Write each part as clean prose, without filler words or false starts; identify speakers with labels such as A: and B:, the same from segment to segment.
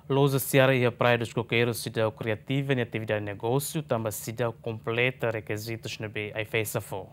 A: Lousa Seara e a Praia dos Coqueiros cidade criativa em atividade de negócio, também cidade completa requisitos na B, aí fez for.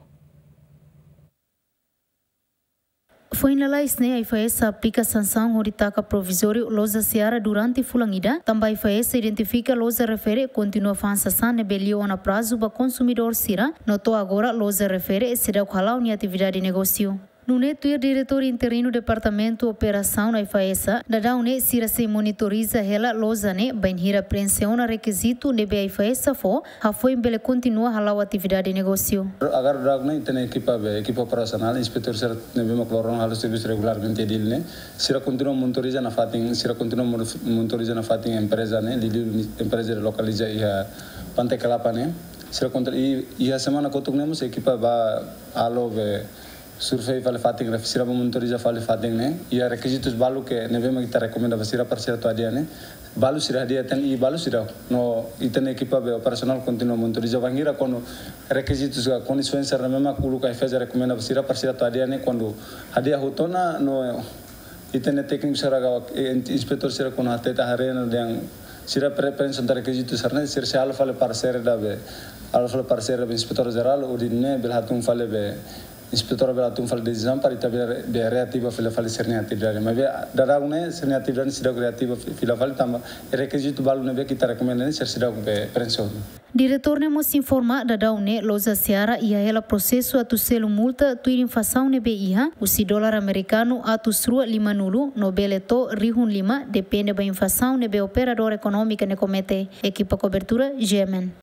B: Foi na laisne aí foi essa aplica sanção horitaka provisório Lousa Seara durante fulangida, também foi essa identifica Lousa refere continua fansasan ne belio na prazo ba consumidor sira, notou agora Lousa refere cidade halau ni atividade de negócio. No neto, o diretor interino do Departamento de Operação da IFAESA, Dadaune, se monitoriza ela losane, bem hira preensiona requisito de IFAESA foi embele continua a atividade de negócio.
C: Agar dragna tem equipa operacional, inspetor ser nebe macloron halo serviço regularmente dilne, sira continua monitoriza na fating, empresa né, empresa localiza ia Pantai Kelapa né, sira continua ia semana kotugnemos equipa ba alo survei fale fating refisira monitoriza fale fating né e requisitos balu que neve kita recomenda basira parceira tu adia né balu sira dia ten e balu sira no iten equipa operacional continua monitoriza vangira quando requisitos condições ser mesma kulu que fez recomenda basira parceira tu adia né quando adia hutona no iten técnico sira inspetor sira quando ateta harena yang sira preferência da requisitos serna sira se alfa fale parceira da be alfa fale parceira be inspetor geral udine belhatum fale be inspetor belatum fal decisão para itaber be reativa fila fal sernia atividade mas be daragune sernia atividade sida kreativa fila fal tamba requisito balu ne be kita recomenda ne ser sida be prensão.
B: Diretor nemos informa Dadaune Lousa Seara ia ela processo atu selo multa tu inflação ne be iha usi dólar americano atu srua 5 nulu no beleto rihun 5 depende ba inflação ne be operador econômica ne comete equipa cobertura Gemen.